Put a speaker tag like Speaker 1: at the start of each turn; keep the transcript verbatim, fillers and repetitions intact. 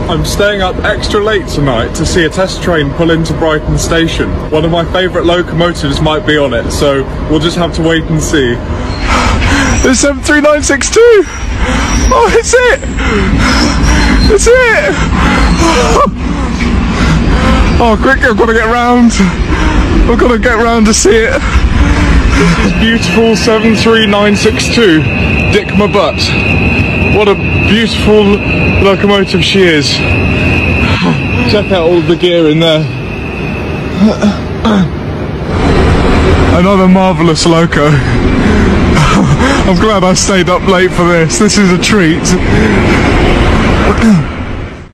Speaker 1: I'm staying up extra late tonight to see a test train pull into Brighton Station. One of my favourite locomotives might be on it, so we'll just have to wait and see. It's seven three nine six two! Oh, it's it! It's it! Oh, quick, I've got to get round. I've got to get round to see it. This is beautiful seven three nine six two. Dick my butt. What a beautiful locomotive she is. Check out all the gear in there. Another marvellous loco. I'm glad I stayed up late for this. This is a treat.